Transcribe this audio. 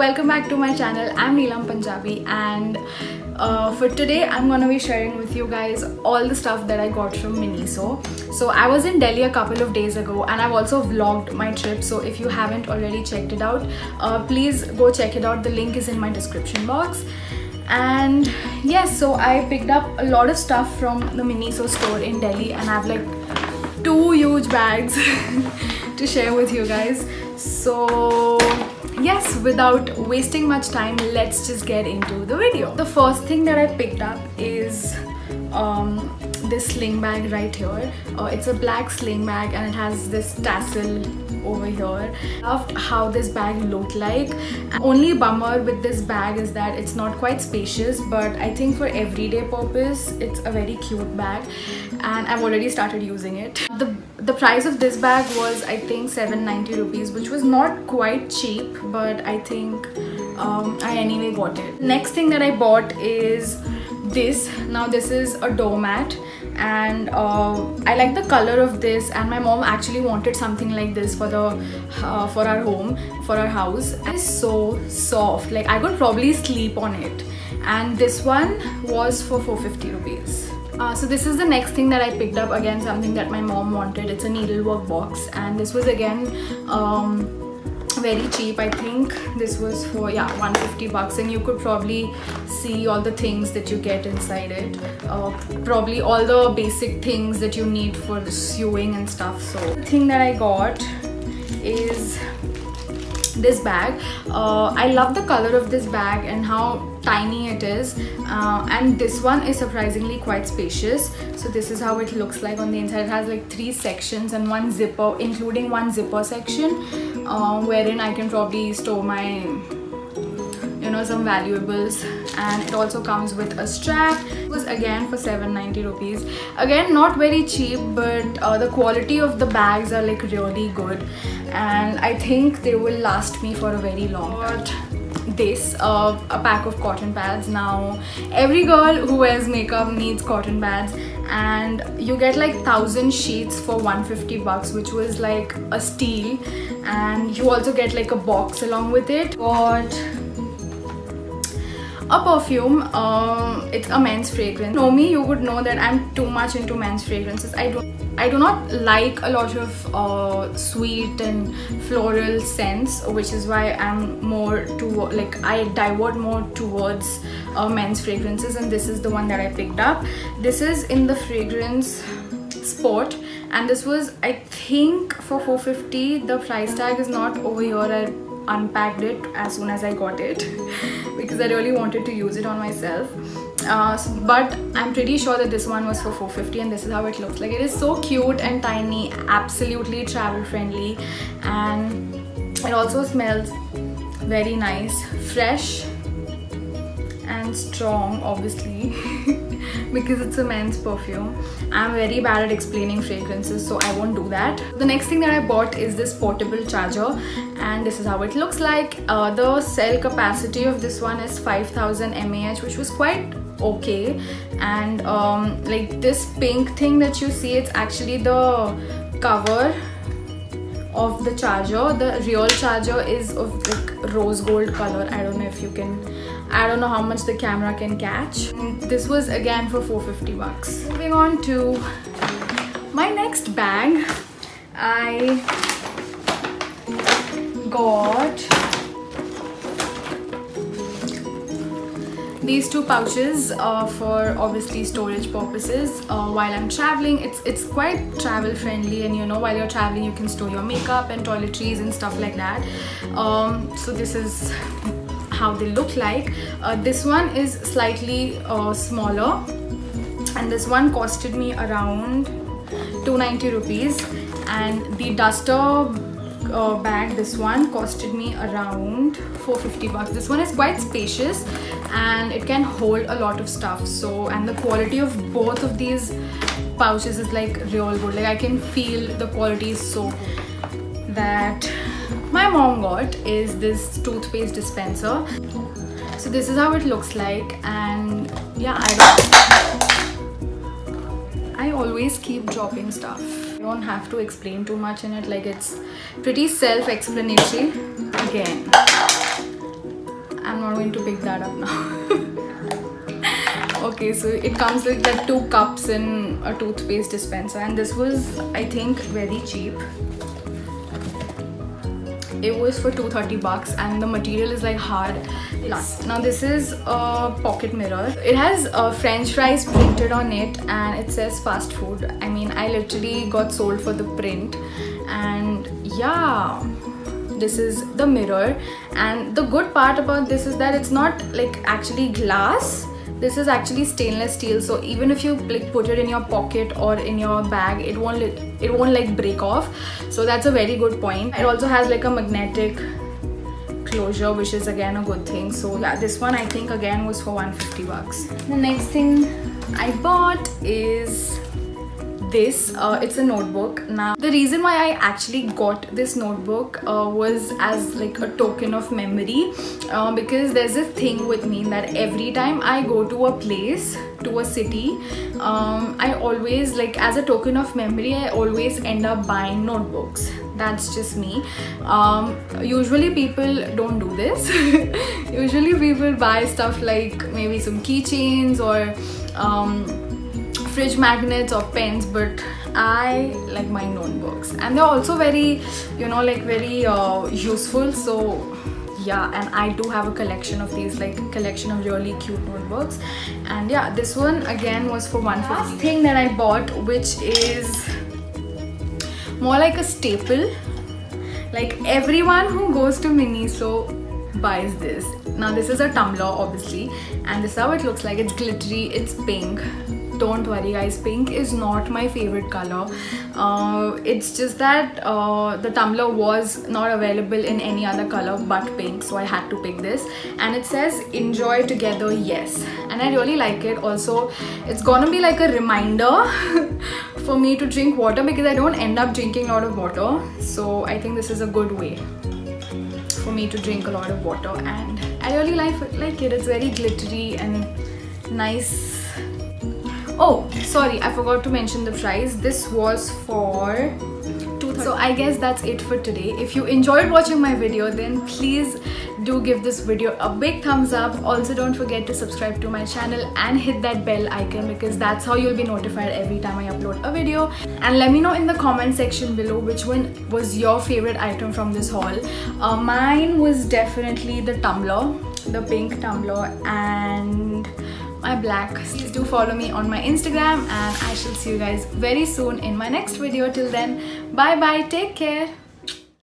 welcome back to my channel. I'm Neelam Punjabi, and for today I'm gonna be sharing with you guys all the stuff that I got from Miniso. So I was in Delhi a couple of days ago and I've also vlogged my trip, so if you haven't already checked it out, please go check it out. The link is in my description box. And yes, so I picked up a lot of stuff from the Miniso store in Delhi, and I have like 2 huge bags to share with you guys. So yes, without wasting much time, let's just get into the video. The first thing that I picked up is this sling bag right here. It's a black sling bag and it has this tassel over here. I loved how this bag looked like. Only bummer with this bag is that it's not quite spacious, but I think for everyday purpose it's a very cute bag and I've already started using it. The price of this bag was, I think, 790 rupees, which was not quite cheap, but I think I anyway got it. Next thing that I bought is this. Now this is a doormat, and I like the color of this, and my mom actually wanted something like this for our home, for our house. It's so soft, like I could probably sleep on it, and this one was for 450 rupees. So this is the next thing that I picked up. Again, something that my mom wanted. It's a needlework box, and this was again very cheap. I think this was for 150 bucks, and you could probably see all the things that you get inside it, probably all the basic things that you need for the sewing and stuff. So the thing that I got is this bag. I love the color of this bag and how tiny it is, and this one is surprisingly quite spacious. So this is how it looks like on the inside. It has like 3 sections and 1 zipper, including 1 zipper section, wherein I can probably store my some valuables. And it also comes with a strap. It was again for 790 rupees. Again, not very cheap, but the quality of the bags are like really good, and I think they will last me for a very long time. This a pack of cotton pads. Now every girl who wears makeup needs cotton pads, and you get like 1000 sheets for 150 bucks, which was like a steal. And you also get like a box along with it. Got a perfume. It's a men's fragrance. Know me, you would know that I'm too much into men's fragrances. I do not like a lot of sweet and floral scents, which is why I'm more to I divert more towards men's fragrances, and this is the one that I picked up. This is in the fragrance Sport, and this was, I think, for 450. The price tag is not over here. I unpacked it as soon as I got it because I really wanted to use it on myself, but I'm pretty sure that this one was for 450, and this is how it looks like. It is so cute and tiny, absolutely travel friendly, and it also smells very nice, fresh and strong, obviously because it's a men's perfume. I'm very bad at explaining fragrances, so I won't do that. The next thing that I bought is this portable charger, and this is how it looks like. The cell capacity of this one is 5000 mAh, which was quite okay. And like this pink thing that you see, it's actually the cover of the charger. The real charger is of like rose gold color. I don't know if you can, I don't know how much the camera can catch. This was again for 450 bucks. Moving on to my next bag, I got these 2 pouches for obviously storage purposes while I'm traveling. It's quite travel friendly, and while you're traveling you can store your makeup and toiletries and stuff like that. So this is how they look like. This one is slightly smaller, and this one costed me around 290 rupees, and the duster bag, this one costed me around 450 bucks. This one is quite spacious and it can hold a lot of stuff. So, and the quality of both of these pouches is like real good. Like I can feel the quality is so good. That my mom got is this toothpaste dispenser. So this is how it looks like, and yeah, I always keep dropping stuff. don't have to explain too much in it, like it's pretty self-explanatory. Again, I'm not going to pick that up now. Okay, so it comes with like 2 cups in a toothpaste dispenser, and this was, I think, very cheap. It was for 230 bucks, and the material is like hard. Now this is a pocket mirror. It has French fries printed on it, and it says fast food. I mean, I literally got sold for the print. And yeah, this is the mirror, and the good part about this is that it's not like actually glass. This is actually stainless steel, so even if you like put it in your pocket or in your bag, it won't like break off. So that's a very good point. It also has like a magnetic closure, which is again a good thing. So yeah, this one I think again was for 150 bucks. The next thing I bought is this. It's a notebook. Now the reason why I actually got this notebook was as like a token of memory, because there's a thing with me that every time I go to a place, to a city, I always, like, as a token of memory, I always end up buying notebooks. That's just me. Usually people don't do this. Usually people buy stuff like maybe some keychains or fridge magnets or pens, but I like my notebooks, and they're also very, you know, like very useful. So yeah, and I do have a collection of these, like a collection of really cute notebooks. And yeah, this one again was for 150. Last thing that I bought, which is more like a staple, like everyone who goes to Miniso buys this. Now this is a tumbler obviously, and this is how it looks like. It's glittery, it's pink. Don't worry guys, pink is not my favorite color. It's just that the tumbler was not available in any other color but pink, so I had to pick this. And it says enjoy together, yes, and I really like it. Also, it's gonna be like a reminder for me to drink water, because I don't end up drinking a lot of water. So I think this is a good way for me to drink a lot of water, and I really like it. It's very glittery and nice. Oh, sorry, I forgot to mention the price. This was for $230. So I guess that's it for today. If you enjoyed watching my video, then please do give this video a big thumbs up. Also, don't forget to subscribe to my channel and hit that bell icon, because that's how you'll be notified every time I upload a video. And let me know in the comment section below which one was your favorite item from this haul. Mine was definitely the tumbler, the pink tumbler, and my black. Please do follow me on my Instagram, and I shall see you guys very soon in my next video. Till then, bye bye, take care.